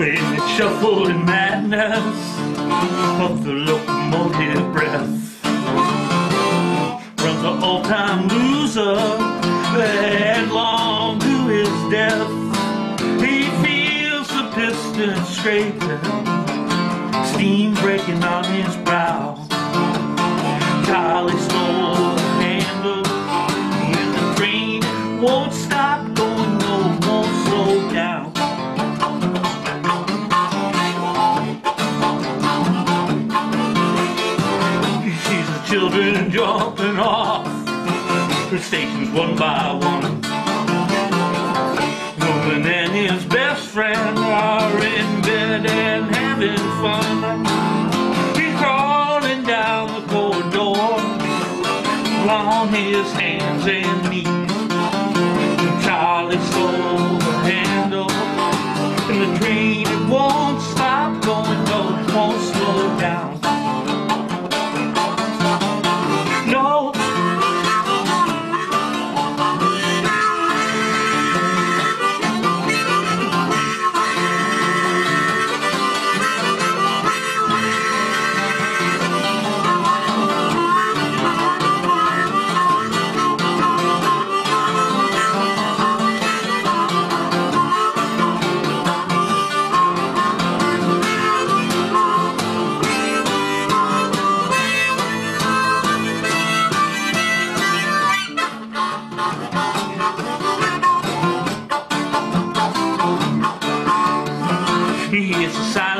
in the shuffling madness of the locomotive breath runs an all-time loser headlong to his death. He feels the piston scraping, steam breaking on his brow. Charlie stole the handle and the train won't stop going, no, won't slow down. He sees the children jumping off the stations one by one. Norman and his best friend are in bed and having fun. He's crawling down the corridor on his hands and knees. Charlie stole the handle and the train, it won't stop going, no, it won't slow down. No. He is a